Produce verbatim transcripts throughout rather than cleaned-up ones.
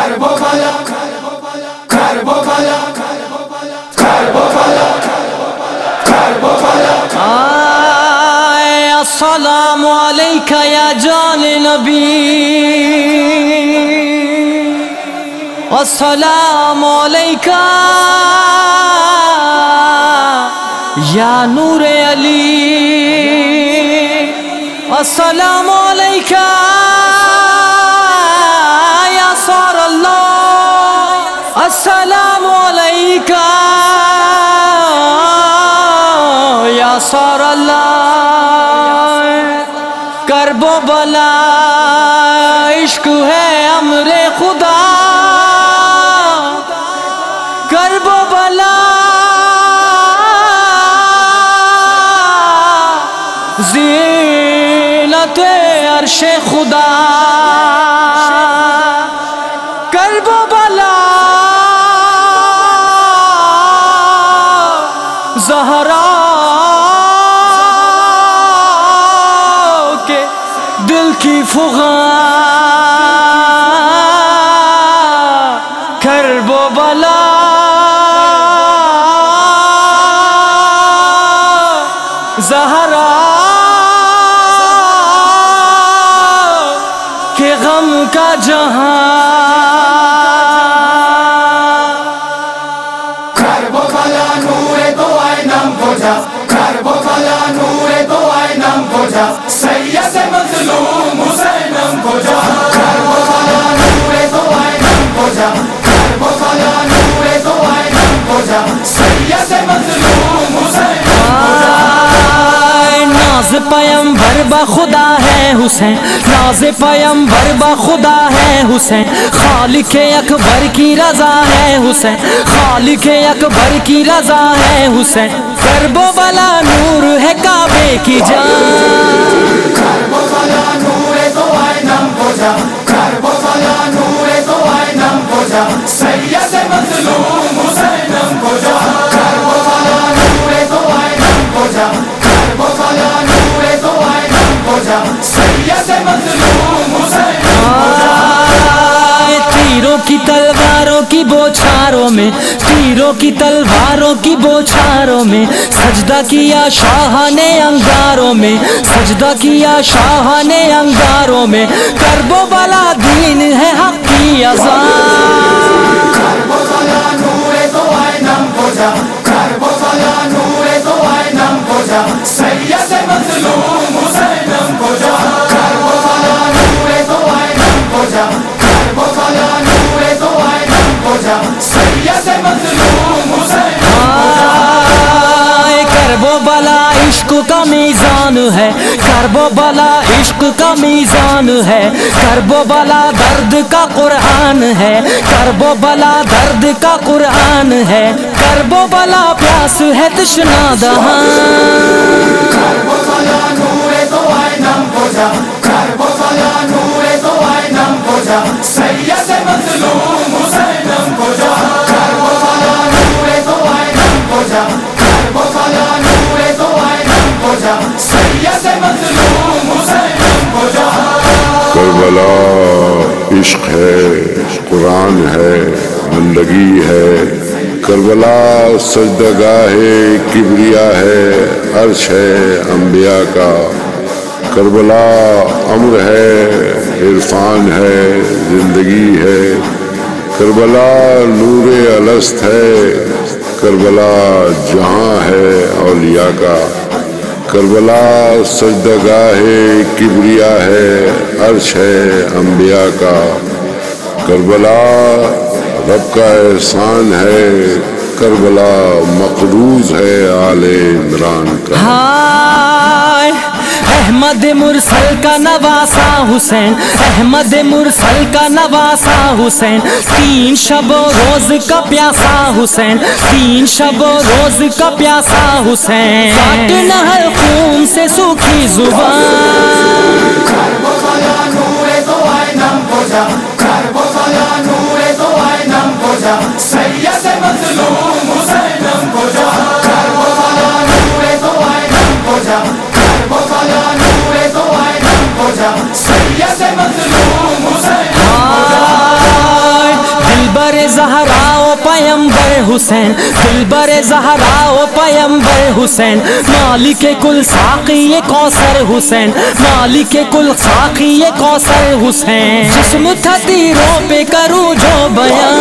Karbala, Karbala, Karbala, Karbala, Karbala. Assalamu alayka ya Jan Nabi, Assalamu alayka ya Noor Ali, Assalamu alayka ya Sar Allah, Assalamu alayka ya Sar Allah. کرب و بلا عشق ہے امر خدا، کرب و بلا زینت عرش خدا، کرب و بلا زہرا دل کی فغان، کرب و بلا زہرا کے غم کا جہاں، کرب و بلا نور تو آئینم بجا، کرب و بلا نور تو آئینم بجا، سید مظلوم حسینم بجا، کرب و بلا نور تو آئینم بجا، کرب و بلا نور تو آئینم بجا، سید مظلوم حسینم بجا. ناز پیمبر بخدا ہے حسین، ناز پیمبر بخدا ہے حسین، خالق اکبر کی رضا ہے حسین، خالق اکبر کی رضا ہے حسین، کرب و بلا نور ہے کعبے کی جان، کرب و بلا نور تو آئینم بجا، کرب و بلا نور تو آئینم بجا، سید مظلوم حسینم بجا، کرب و بلا نور تو آئینم بجا، کرب و بلا نور تو آئینم بجا، سید مظلوم حسینم بجا. تیروں کی تلواروں کی بوچھاروں میں، تیروں کی تلواروں کی بوچھاروں میں سجدہ کیا شاہ نے انگاروں میں، سجدہ کیا شاہ نے انگاروں میں، کرب و بلا دین ہے حق کی اذان، کرب و بلا نور تو آئینم بجا، کرب و بلا نور تو آئینم بجا، سید مظلوم حسینم بجا، کرب و بلا نور تو آئینم بجا، کرب و بلا نور تو آئینم بجا، سید مظلوم حسینم بجا. کرب و بلا عشق کا میزان ہے، کرب و بلا عشق کا میزان ہے، کرب و بلا درد کا قرآن ہے، کرب و بلا درد کا قرآن ہے، کرب و بلا پیاس ہے تشنا دہاں، کرب و بلا نور تو آئینم بجا، کرب و بلا نور تو آئینم بجا، سید مظلوم حسینم بجا، کرب و بلا نور تو آئینم بجا، کرب و بلا نور تو آئینم بجا، سید مظلوم حسینم بجا. کربلا عشق ہے، قرآن ہے، بندگی ہے، کربلا سجدگاہ کبریا ہے، عرش ہے انبیاء کا، کربلا امر ہے، عرفان ہے، زندگی ہے، کربلا نور الست ہے، کربلا جہاں ہے اولیاء کا، کربلا سجدگاہ کبریا ہے، عرش ہے انبیاء کا، کربلا رب کا احسان ہے، کربلا مقروض ہے آل عمران کا. ہائے احمد مرسل کا نواسا حسین، احمد مرسل کا نواسا حسین، تین شب و روز کا پیاسا حسین، تین شب و روز کا پیاسا حسین، کاٹنا ہر خون سے سوکھی زبان، کرب و بلا نور تو آئینم بجا، کرب و بلا نور تو آئینم بجا، سید مظلوم حسینم بجا، کرب و بلا نور تو آئینم بجا، کرب و بلا نور تو آئینم بجا، سید مظلوم حسینم بجا. حسین دلبر زہرا و پیمبر حسین مالک کل ساقی کوثر حسین مالک کل ساقی کوثر حسین جسم تھا تیروں پہ کروں جو بیان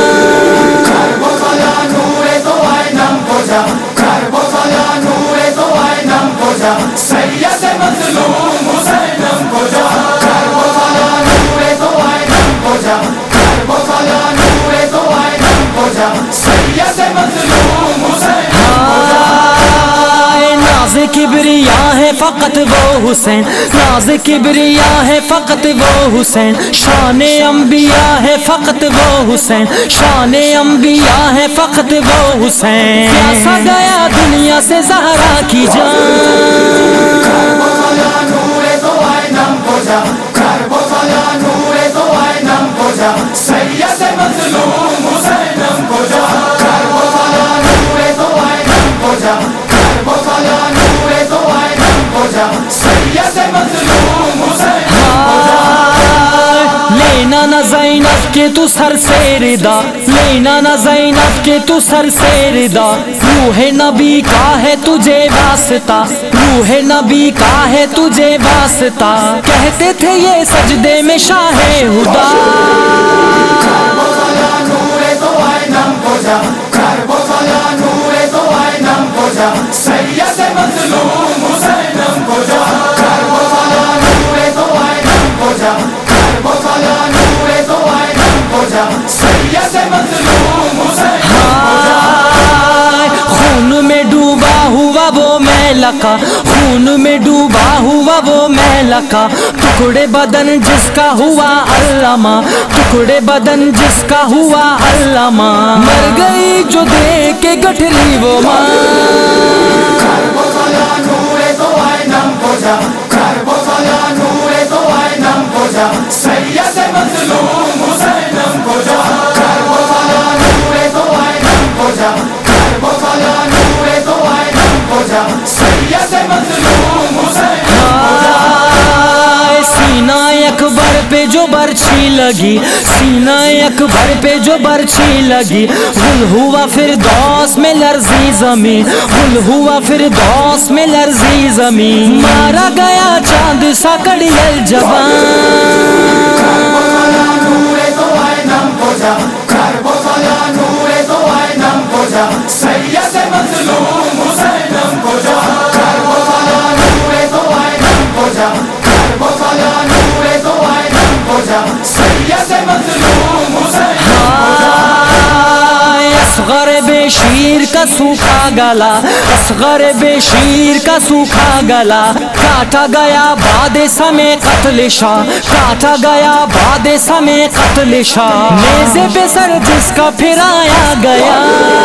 کربلا نور تو آئینم پوجا کربلا نور تو آئینم پوجا سید مظلوم حسینم پوجا کربلا نور تو آئینم پوجا کربلا نور تو آئینم پوجا سید مظلوم حسینم پوجا ناز کبریا ہے فقط وہ حسین ناز کبریا ہے فقط وہ حسین شان انبیاء ہے فقط وہ حسین شان انبیاء ہے فقط وہ حسین پیاسا گیا دنیا سے زہرا کی جان کربلا نور تو آئینم پوجا کربلا نور تو آئینم پوجا سید مظلوم حسینم پوجا کربلا نور تو آئینم پوجا کربلا نور تو آئینم پوجا سید مظلوم حسینم پوجا لینا نہ زینب کے تو سر سے ردا لینا نہ زینب کے تو سر سے ردا روح نبی کا ہے تجھے واسطہ روح نبی کا ہے تجھے واسطہ کہتے تھے یہ سجدے میں شاہ ہدا کربلا نور تو آئینم پوجا کربلا نور تو آئینم پوجا سید مظلوم حسینم پوجا کربلا نور تو آئینم پوجا کربلا نور تو آئینم پوجا سید مظلوم حسینم پوجا خون میں ڈوبا ہوا وہ میلکا خون میں ڈوبا ہوا وہ میلکا ٹکڑے بدن جس کا ہوا علامہ ٹکڑے بدن جس کا ہوا علامہ مر گئی جو دیکھ کے گٹھلی وہ ماں کربلا نور تو آئینم پوجا کربلا نور تو آئینم پوجا سید مظلوم حسینم پوجا کربلا نور تو آئینم پوجا کربلا نور تو آئینم پوجا سید مظلوم حسینم پوجا سینہ اکبر پہ جو برچھی لگی سینہ اکبر پہ جو برچھی لگی غل ہوا فردوس میں لرزی زمین غل ہوا فردوس میں لرزی زمین مارا گیا چاند سا کڑیل جوان کربلا نور تو آئینم پوجا کربلا نور تو آئینم پوجا سید مظلوم حسینم پوجا کربلا نور تو آئینم پوجا کربلا نور تو آئینم پوجا سید مظلوم حسینم پوجا اصغر بے شیر کا سوکھا گلا اصغر بے شیر کا سوکھا گلا کاٹا گیا باد سمے قتل شاہ کاٹا گیا باد سمے قتل شاہ نیزے پہ سر جس کا پھرایا گیا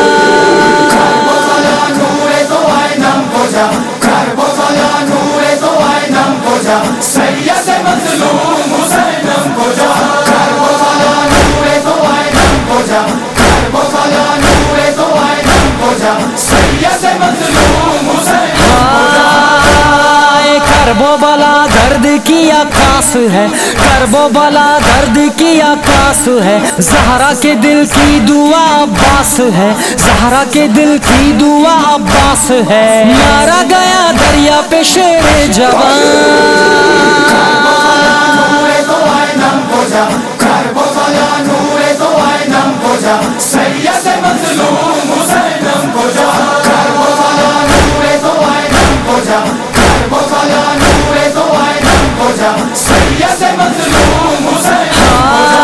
کربلا نور تو آئینم پوجا کربلا نور تو آئینم پوجا سید مظلوم حسینم پوجا کربلا نور تو آئینم پوجا کربلا نور تو آئینم پوجا سید مظلوم حسینم پوجا کرب و بلا درد کی عکاس ہے کرب و بلا درد کی عکاس ہے زہرا کے دل کی دعا عباس ہے زہرا کے دل کی دعا عباس ہے مارا گیا دریا پہ شیر جوان کربلا نور تو آئینم پوجا کربلا نور تو آئینم پوجا سید مظلوم حسینم پوجا کربلا نور تو آئینم پوجا کربلا نور تو آئینم پوجا سید مظلوم حسینم پوجا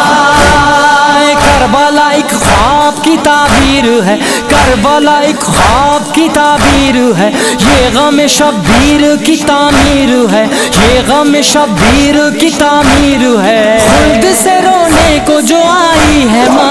کربلا ایک خواب کی تعبیر ہے کربلا ایک خواب کی تعبیر ہے یہ غم شبیر کی تعمیر ہے یہ غم شبیر کی تعمیر ہے خلد سے رونے کو جو آئی ہے ماں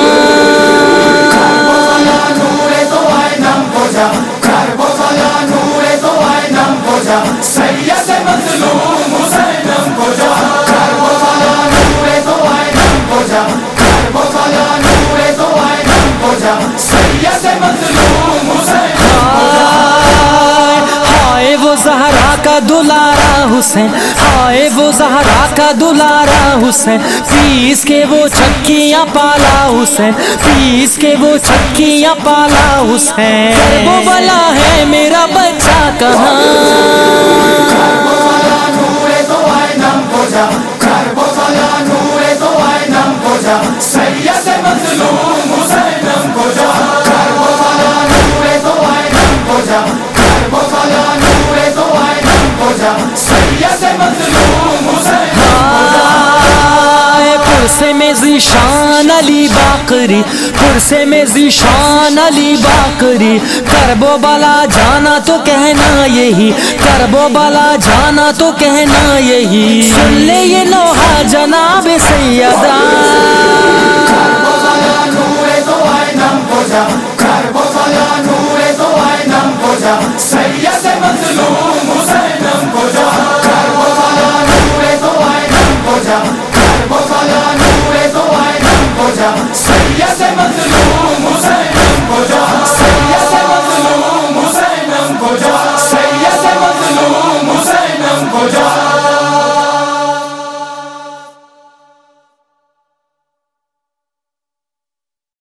کربلا نور تو آئینم پوجا کربلا نور تو آئینم پوجا سید مظلوم حسینم پوجا کربلا نور تو آئینم پوجا کربلا نور تو آئینم پوجا سید مظلوم حسینم پوجا ہائے وہ زہرا کا کا دلارا حسین، ہائے وہ زہرا کا دلارا حسین، پیس کے وہ چکیاں پالا حسین، پیس کے وہ چکیاں پالا حسین، وہ بلا ہے میرا بچہ کہاں؟ سید مظلوم حسینم کجا، کربلا نور تو آئینم کجا، کربلا نور تو آئینم کجا، سید مظلوم حسینم کجا، پرسے میں ذیشان علی باقری، پرسے میں ذیشان علی باقری، کرب و بلا جانا تو کہنا یہی، کرب و بلا جانا تو کہنا یہی، سن لے یہ لوہا جناب سیدہ، کربلا نور تو آئینم کجا، کربلا نور تو آئینم کجا، سید مظلوم حسین